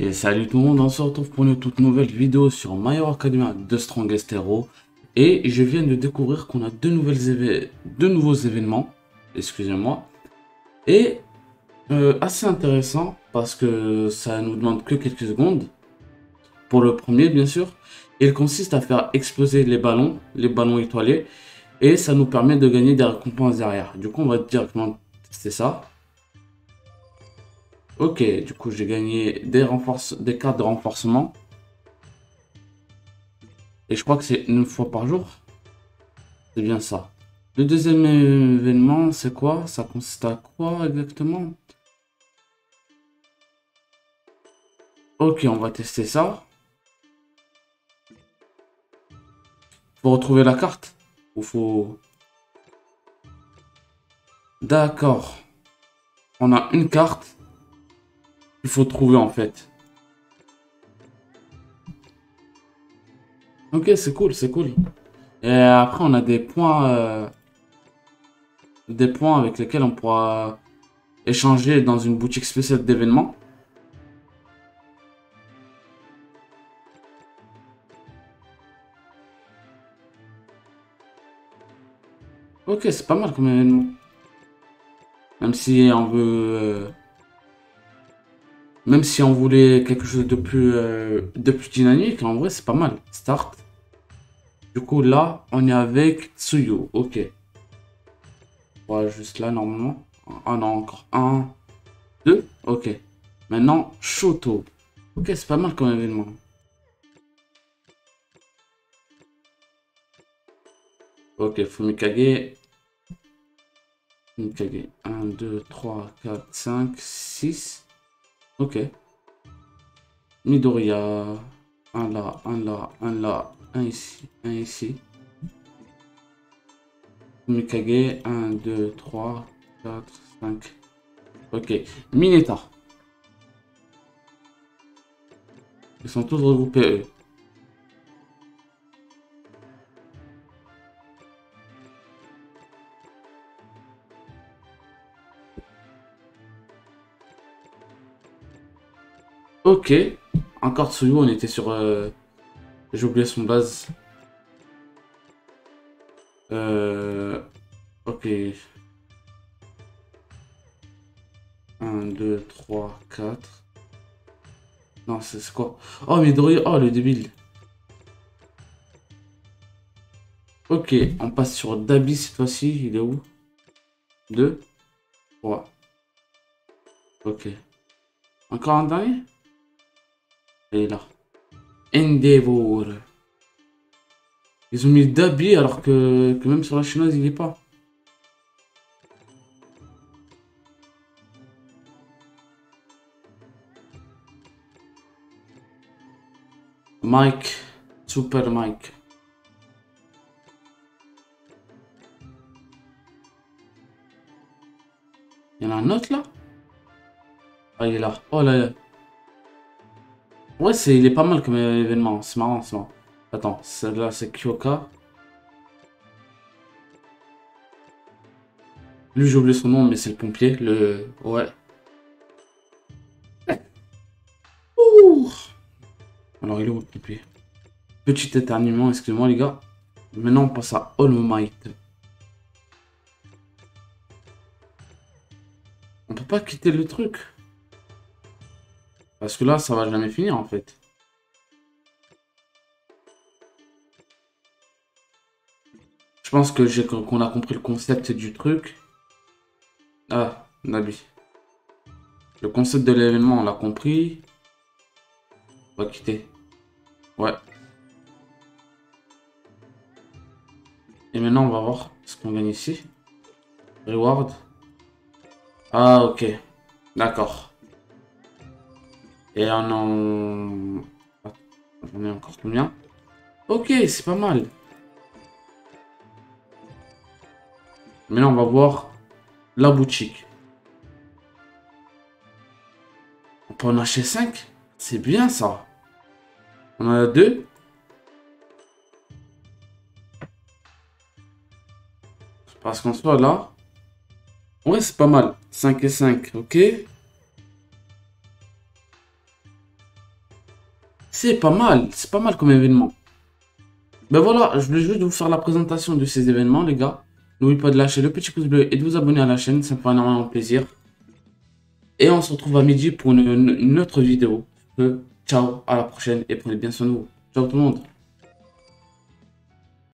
Et salut tout le monde, on se retrouve pour une toute nouvelle vidéo sur My Hero Academia de Strongest Hero. Et je viens de découvrir qu'on a deux nouveaux événements, excusez-moi. Et assez intéressant parce que ça nous demande que quelques secondes. Pour le premier bien sûr, il consiste à faire exploser les ballons étoilés. Et ça nous permet de gagner des récompenses derrière. Du coup on va directement tester ça. Ok, du coup j'ai gagné des cartes de renforcement. Et je crois que c'est une fois par jour. C'est bien ça. Le deuxième événement, c'est quoi? Ça consiste à quoi exactement? Ok, on va tester ça. Faut retrouver la carte? Ou faut... D'accord. On a une carte. Il faut trouver en fait. Ok, c'est cool, c'est cool. Et après, on a des points avec lesquels on pourra échanger dans une boutique spéciale d'événements. Ok, c'est pas mal comme événement. Même si on veut... Même si on voulait quelque chose de plus dynamique, en vrai, c'est pas mal. Start. Du coup, là, on est avec Tsuyu. Ok. Voilà, juste là, normalement. Ah non, encore un, deux. Ok. Maintenant, Shoto. Ok, c'est pas mal comme événement. Ok, Fumikage. Fumikage. Un, 2, 3, 4, 5, 6. Ok. Midoriya. Un là, un là, un là, un ici, un ici. Fumikage. Un, 2, 3, 4, 5. Ok. Mineta. Ils sont tous regroupés, eux. Ok. Encore Tsuyu, on était sur... j'ai oublié son base. Ok. Un, 2, 3, 4. Non, c'est quoi? Oh, Midoriya. Oh, le débile. Ok, on passe sur Dabi cette fois-ci. Il est où? 2, 3. Ok. Encore un dernier? Il est là. Endeavor. Ils ont mis Dabi alors que même sur la chinoise, il est pas. Mike. Super Mike. Il y en a un autre là? Ah, il est là. Oh là là. Ouais, il est pas mal comme événement. C'est marrant, c'est marrant. Attends, celle-là, c'est Kyoka. Lui, j'ai oublié son nom, mais c'est le pompier. Ouais. Ouh. Alors, il est où le pompier? Petit éternuement, excusez-moi, les gars. Maintenant, on passe à All Might. On peut pas quitter le truc. Parce que là, ça va jamais finir, en fait. Je pense que qu'on a compris le concept du truc. Ah, Nabi. Le concept de l'événement, on l'a compris. On va quitter. Ouais. Et maintenant, on va voir ce qu'on gagne ici. Reward. Ah, ok. D'accord. Et on en... J'en ai encore combien? Ok, c'est pas mal. Maintenant, on va voir la boutique. On peut en acheter 5. C'est bien, ça. On en a 2. Parce qu'en soit là... Ouais, c'est pas mal. 5 et 5, ok. C'est pas mal comme événement. Ben voilà, je voulais juste vous faire la présentation de ces événements, les gars. N'oubliez pas de lâcher le petit pouce bleu et de vous abonner à la chaîne, ça me fera énormément plaisir. Et on se retrouve à midi pour une autre vidéo. Ciao, à la prochaine et prenez bien soin de vous. Ciao tout le monde.